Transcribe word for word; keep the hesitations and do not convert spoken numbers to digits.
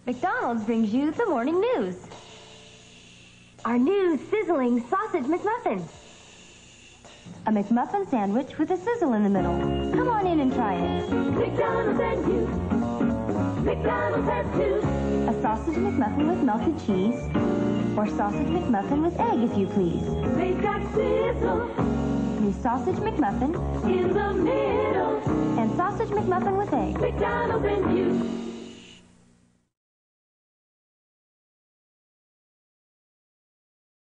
McDonald's brings you the morning news. Our new sizzling sausage McMuffin. A McMuffin sandwich with a sizzle in the middle. Come on in and try it. McDonald's and you. McDonald's has two. A sausage McMuffin with melted cheese, or sausage McMuffin with egg, if you please. They've got sizzle New sausage McMuffin in the middle. and sausage McMuffin with egg. McDonald's and you.